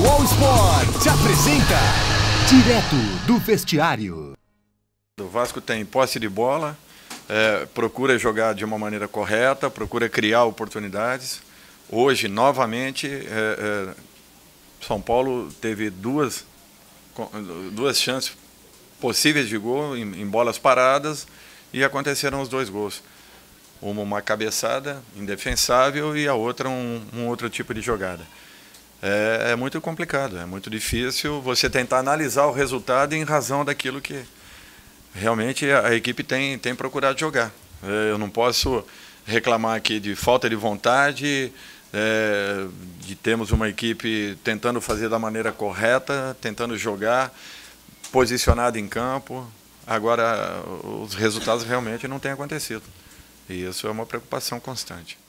All Sport apresenta Direto do Vestiário. O Vasco tem posse de bola, procura jogar de uma maneira correta, procura criar oportunidades. Hoje, novamente, São Paulo teve duas chances possíveis de gol em bolas paradas e aconteceram os dois gols. Uma cabeçada indefensável e a outra um outro tipo de jogada. É muito complicado, é muito difícil você tentar analisar o resultado em razão daquilo que realmente a equipe tem procurado jogar. Eu não posso reclamar aqui de falta de vontade, de termos uma equipe tentando fazer da maneira correta, tentando jogar, posicionada em campo. Agora, os resultados realmente não têm acontecido. E isso é uma preocupação constante.